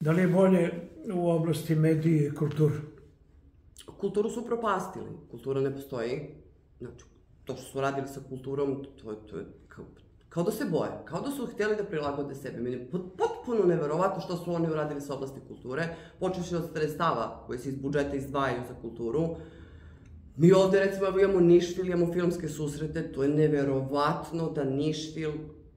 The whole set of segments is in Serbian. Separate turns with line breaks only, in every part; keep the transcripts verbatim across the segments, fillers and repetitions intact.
Da li je bolje u oblasti medije i kulture?
Kulturu su propastili. Kultura ne postoji. Znači, to što su radili sa kulturom, to je, to je kao, kao da se boje. Kao da su htjeli da prilagode sebe. Meni je potpuno neverovatno što su oni uradili sa oblasti kulture. Počevši od sredstava koje se iz budžeta izdvajaju za kulturu. Mi ovde, recimo, imamo Nišvil, imamo filmske susrete. To je neverovatno da Nišvil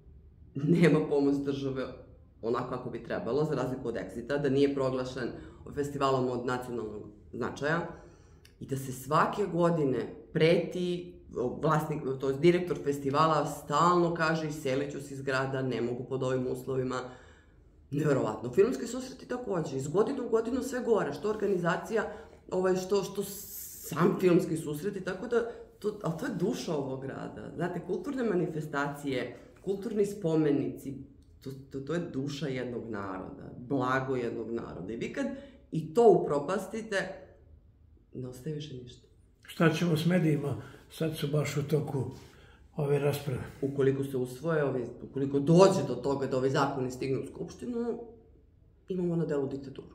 nema pomoć države onako kako bi trebalo, za razliku od Exita, da nije proglašen festivalom od nacionalnog značaja i da se svake godine preti vlasnik, to je direktor festivala, stalno kaže iselit ću se iz grada, ne mogu pod ovim uslovima. Neverovatno. Filmski susreti takođe, iz godine u godinu sve gore, što organizacija, ovaj, što, što sam filmski susreti, tako da, to, ali to je duša ovog grada. Znate, kulturne manifestacije, kulturni spomenici, to, to, to je duša jednog naroda, blago jednog naroda. I vi kad i to upropastite, ne ostaje više ništa.
Šta ćemo s medijima? Sad su baš u toku ove rasprave.
Ukoliko se usvoje, ovi, ukoliko dođe do toga da ovi zakoni stignu u Skupštinu, imamo na delu diktaturu.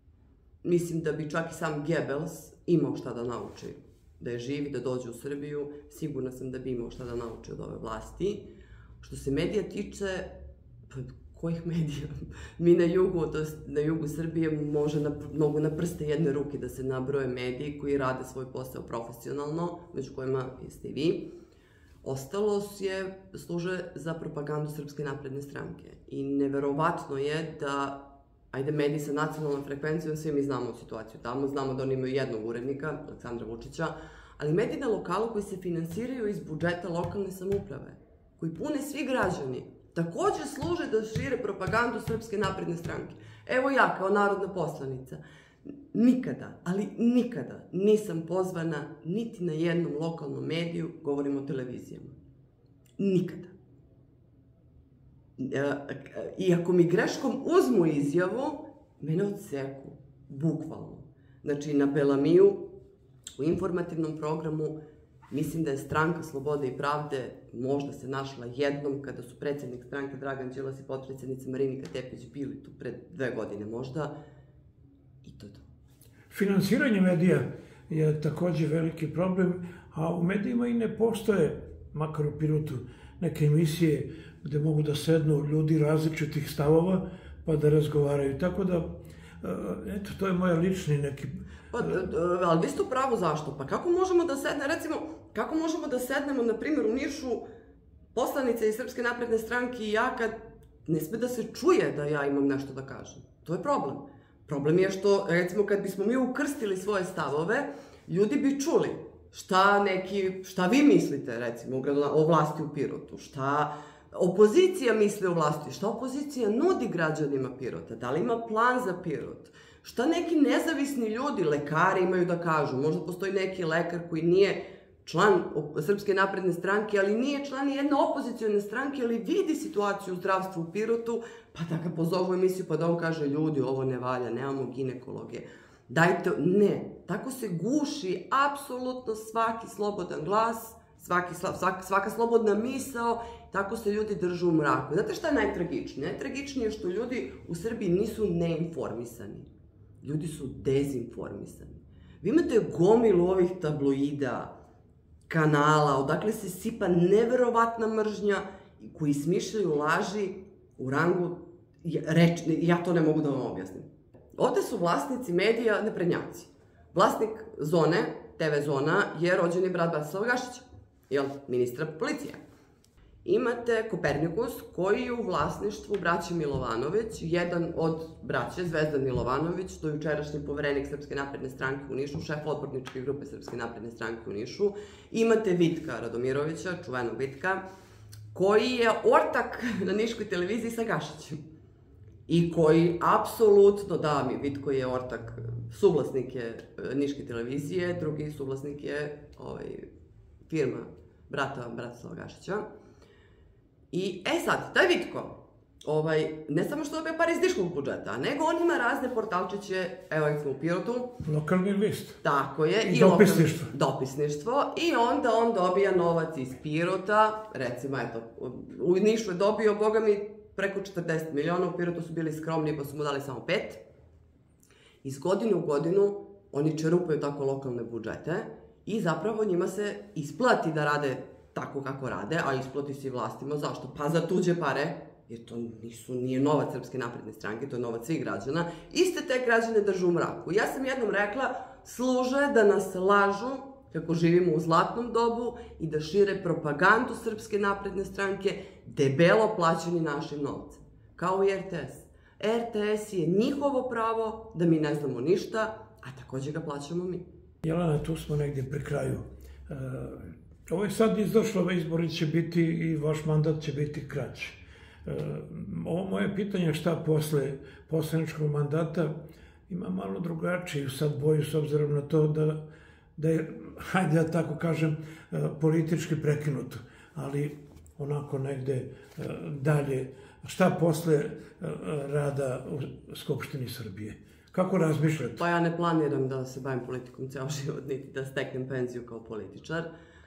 Mislim da bi čak i sam Goebbels imao šta da nauči. Da je živ i da dođe u Srbiju, sigurna sam da bi imao šta da nauči od ove vlasti. Što se medija tiče, pa kojih medija? Mi na jugu, to jest na jugu Srbije, može na, mogu na prste jedne ruke da se nabroje mediji koji rade svoj posao profesionalno, među kojima jeste i vi. Ostalo je, služe za propagandu Srpske napredne stranke. I neverovatno je da, ajde, mediji sa nacionalnom frekvencijom, svi mi znamo situaciju tamo, znamo da oni imaju jednog urednika, Aleksandra Vučića, ali mediji na lokalu koji se finansiraju iz budžeta lokalne samouprave, koji pune svi građani, takođe služe da šire propagandu Srpske napredne stranke. Evo ja, kao narodna poslanica, nikada, ali nikada nisam pozvana niti na jednom lokalnom mediju, govorim o televizijama. Nikada. I ako mi greškom uzmu izjavu, mene odseku, bukvalno. Znači, na Belamiju, u informativnom programu, mislim da je Stranka slobode i pravde možda se našla jednom kada su predsjednik stranke Dragan Đilas i potpredsjednica Marinika Tepić bili tu pred dve godine možda. I to je to.
Finansiranje medija je takođe veliki problem, a u medijima i ne postoje, makar u Pirotu, neke emisije gde mogu da sednu ljudi različitih stavova pa da razgovaraju. Tako da, eto, to je moj lični neki...
Pa, ali vi ste u pravu zašto? Pa kako možemo da sednemo, recimo, kako možemo da sednemo, na primjer, u Nišu, poslanice iz Srpske napredne stranke i ja, kad ne sme da se čuje da ja imam nešto da kažem? To je problem. Problem je što, recimo, kad bismo mi ukrstili svoje stavove, ljudi bi čuli šta neki, šta vi mislite, recimo, o vlasti u Pirotu, šta opozicija misli o vlasti, šta opozicija nudi građanima Pirota, da li ima plan za Pirot, šta neki nezavisni ljudi, lekari imaju da kažu. Možda postoji neki lekar koji nije član Srpske napredne stranke, ali nije član jedne opozicijone stranke, ali vidi situaciju u zdravstvu u Pirotu, pa da ga pozovu u emisiju pa da on kaže ljudi, ovo ne valja, nemamo ginekologe. Dajte, ne. Tako se guši apsolutno svaki slobodan glas, svaki, svaka, svaka slobodna misao, tako se ljudi držu u mraku. Znate šta je najtragičnije? Najtragičnije je što ljudi u Srbiji nisu neinformisani. Ljudi su dezinformisani. Vi imate gomilu ovih tabloida, kanala, odakle se sipa neverovatna mržnja, koji smišljaju laži u rangu, reč, ja to ne mogu da vam objasnim. Ovde su vlasnici medija neprednjaci. Vlasnik Zone, te ve Zona, je rođeni brat Bratislava Gašića, jel, ministra policije. Imate Kopernikus, koji je u vlasništvu braće Milovanović, jedan od braće, Zvezdan Milovanović, to je jučerašnji poverenik Srpske napredne stranke u Nišu, šef odborničke grupe Srpske napredne stranke u Nišu. Imate Vitka Radomirovića, čuvenog Vitka, koji je ortak na niškoj televiziji sa Gašićem. I koji, apsolutno, da, mi Vitko je ortak, suvlasnik je niške televizije, drugi suvlasnik je firma brata Bratislava Gašića. I, e sad, taj Vitko, ne samo što dobija par iz niškog budžeta, nego on ima razne portalčiće, evo recimo u Pirotu.
Lokalni list.
Tako je.
I dopisništvo.
Dopisništvo. I onda on dobija novac iz Pirota, recimo, eto, u Nišu je dobio, boga mi, preko četrdeset miliona, u Pirotu su bili skromni pa su mu dali samo pet. Iz godine u godinu oni čerupaju tako lokalne budžete i zapravo njima se isplati da rade tako kako rade, a isplati se i vlastima. Zašto? Pa za tuđe pare, jer to nisu, nije novac Srpske napredne stranke, to je novac svih građana. Iste te građane držu u mraku. Ja sam jednom rekla, služe da nas lažu kako živimo u zlatnom dobu i da šire propagandu Srpske napredne stranke, debelo plaćeni našim novcem. Kao i R T S. R T S je njihovo pravo da mi ne znamo ništa, a takođe ga plaćamo mi.
Jelena, tu smo negdje pri kraju. Ovo je sad izašlo, ove izbori će biti i vaš mandat će biti kraći. Ovo moje pitanje šta posle poslaničkog mandata ima malo drugačiju sad boju s obzirom na to da, da je, hajde da tako kažem, politički prekinuto, ali onako negde dalje. Šta posle rada u Skupštini Srbije? Kako razmišljate?
Pa ja ne planiram da se bavim politikom ceo život, niti da steknem penziju kao političar.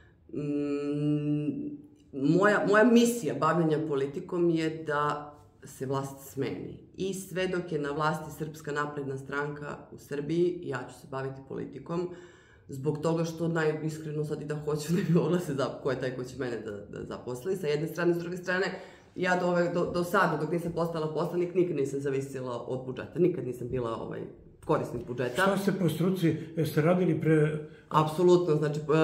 Moja, moja misija bavljenja politikom je da se vlast smeni. I sve dok je na vlasti Srpska napredna stranka u Srbiji, ja ću se baviti politikom, zbog toga što najiskreno sad i da hoću, ne bi mogla se zaposli, ko je taj ko će mene da, da zaposli, sa jedne strane, s druge strane, ja do, ove, do, do sada, dok nisam postala poslanik, nikad nisam zavisila od budžeta, nikad nisam bila ovaj, korisnik budžeta.
Šta ste po struci, jeste radili pre...
Apsolutno, znači, e,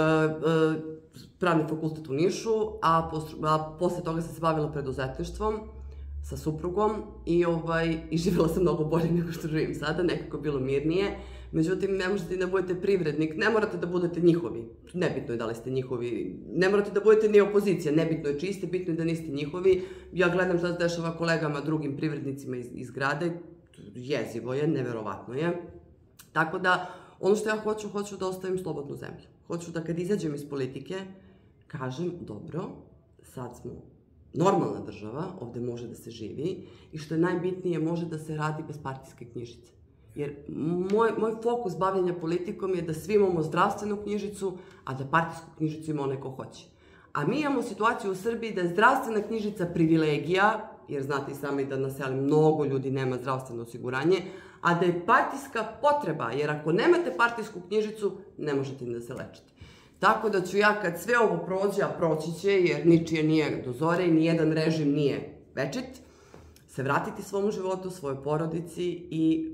e, pravni fakultet u Nišu, a, postru, a posle toga sam se bavila preduzetništvom sa suprugom i, ovaj, i živjela sam mnogo bolje nego što živim sada, nekako bilo mirnije. Međutim, ne možete da budete privrednik, ne morate da budete njihovi, nebitno je da li ste njihovi, ne morate da budete ni opozicija, nebitno je čiji ste, bitno je da niste njihovi. Ja gledam šta se dešava kolegama, drugim privrednicima iz, iz grade, jezivo je, neverovatno je. Tako da, ono što ja hoću, hoću da ostavim slobodnu zemlju. Hoću da kad izađem iz politike, kažem, dobro, sad smo normalna država, ovde može da se živi i što je najbitnije, može da se radi bez partijske knjižice. Jer moj, moj fokus bavljenja politikom je da svi imamo zdravstvenu knjižicu, a da partijsku knjižicu ima onaj ko hoće. A mi imamo situaciju u Srbiji da je zdravstvena knjižica privilegija, jer znate i sami da na selu mnogo ljudi nema zdravstveno osiguranje, a da je partijska potreba, jer ako nemate partijsku knjižicu, ne možete ni da se lečite. Tako da ću ja kad sve ovo prođe, a proći će, jer ničije nije do zore i nijedan režim nije večit, se vratiti svom životu, svojoj porodici i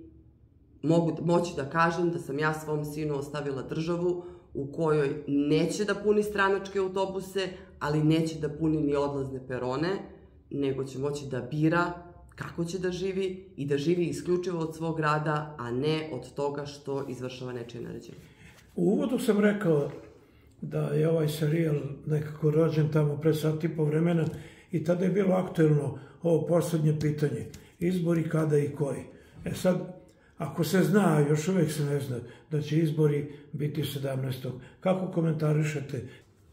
mogu moći da kažem da sam ja svom sinu ostavila državu u kojoj neće da puni stranačke autobuse, ali neće da puni ni odlazne perone, nego će moći da bira kako će da živi i da živi isključivo od svog rada, a ne od toga što izvršava nečije naređenje.
U uvodu sam rekao da je ovaj serijal nekako rođen tamo pre sat i po vremena i tada je bilo aktuelno ovo poslednje pitanje. Izbori kada i koji. E sad, ako se zna, još uvek se ne zna, da će izbori biti sedamnaestog Kako komentarišete?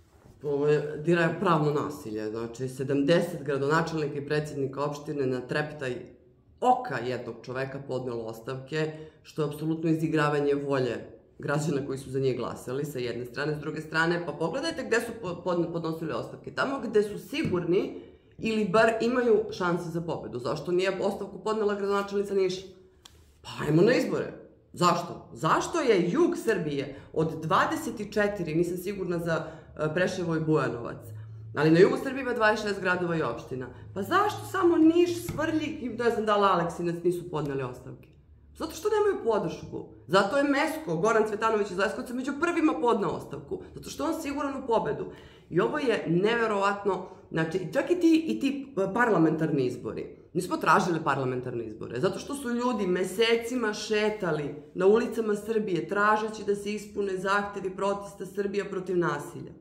Ovo je dira pravno nasilje. Znači, sedamdeset gradonačelnika i predsjednika opštine na treptaj oka jednog čoveka podnelo ostavke, što je apsolutno izigravanje volje građana koji su za njih glasali, sa jedne strane, s druge strane, pa pogledajte gde su podnosili ostavke. Tamo gde su sigurni ili bar imaju šanse za pobedu. Zašto nije ostavku podnela gradonačelnica Niša? Pa ajmo na izbore. Zašto? Zašto je jug Srbije od dvadeset četiri, nisam sigurna za Preševo i Bujanovac, ali na jugu Srbije ima dvadeset šest gradova i opština. Pa zašto samo Niš, Svrljig i ne znam da li Aleksinac nisu podneli ostavke? Zato što nemaju podršku. Zato je Mesko, Goran Cvetanović iz Leskovca, među prvima podneo ostavku. Zato što on siguran u pobedu. I ovo je neverovatno, znači čak i ti, i ti parlamentarni izbori. Nismo tražili parlamentarne izbore, zato što su ljudi mesecima šetali na ulicama Srbije tražeći da se ispune zahtevi protesta Srbija protiv nasilja.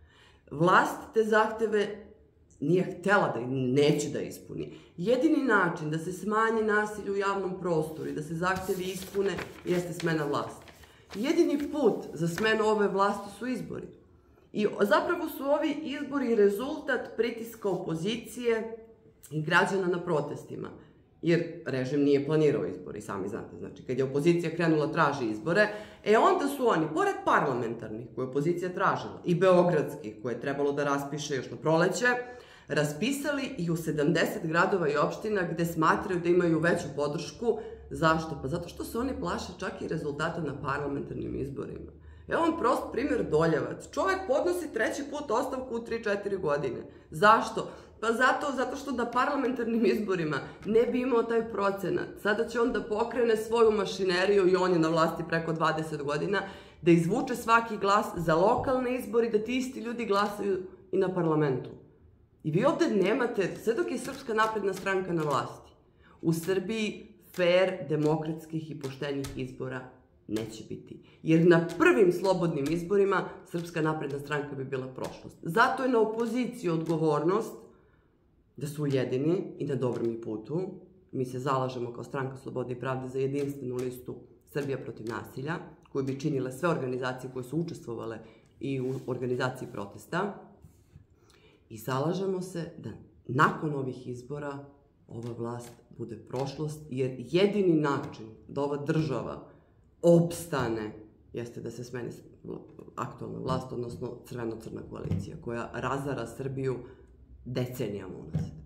Vlast te zahteve nije htela da neće da ispuni. Jedini način da se smanji nasilje u javnom prostoru i da se zahtevi ispune jeste smena vlasti. Jedini put za smenu ove vlasti su izbori. I zapravo su ovi izbori rezultat pritiska opozicije i građana na protestima. Jer režim nije planirao izbori, sami znate. Znači, kad je opozicija krenula traži izbore, e onda su oni, pored parlamentarnih koje je opozicija tražila, i beogradskih koje je trebalo da raspiše još na proleće, raspisali i u sedamdeset gradova i opština gde smatraju da imaju veću podršku. Zašto? Pa zato što se oni plaše čak i rezultata na parlamentarnim izborima. Evo vam prost primjer Doljevac. Čovek podnosi treći put ostavku u tri četiri godine. Zašto? Pa zato, zato što na parlamentarnim izborima ne bi imao taj procenat. Sada će on da pokrene svoju mašineriju i on je na vlasti preko dvadeset godina, da izvuče svaki glas za lokalne izbori, da ti isti ljudi glasaju i na parlamentu. I vi ovde nemate, sve dok je Srpska napredna stranka na vlasti, u Srbiji fair, demokratskih i poštenih izbora neće biti. Jer na prvim slobodnim izborima Srpska napredna stranka bi bila prošlost. Zato je na opoziciji odgovornost da su ujedini i na dobrom i putu. Mi se zalažemo kao Stranka slobode i pravde za jedinstvenu listu Srbija protiv nasilja, koju bi činile sve organizacije koje su učestvovale i u organizaciji protesta. I zalažemo se da nakon ovih izbora ova vlast bude prošlost, jer jedini način da ova država opstane jeste da se smeni aktualna vlast, odnosno crveno-crna koalicija, koja razara Srbiju decenijama unazad.